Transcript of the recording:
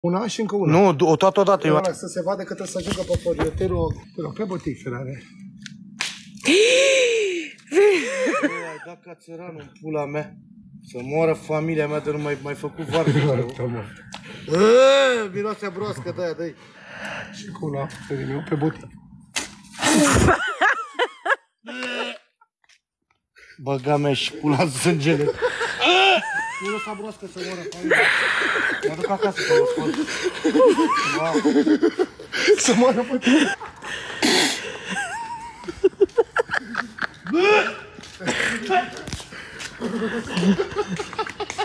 Una și încă una. Nu, o toată odată. Eu... Să se vadă că trebuie să ajungă pe porioterul pe botic, Ferrare. Ai dat ca țăranul în pula mea. Să moară familia mea de nu mai făcut vară. Miroase broască de aia, dă-i. Și cu una pe botic. Băga mea și pula sângele. Miroasa broască să moară familia. Mă duc acasă să mă scot. Să moară botic.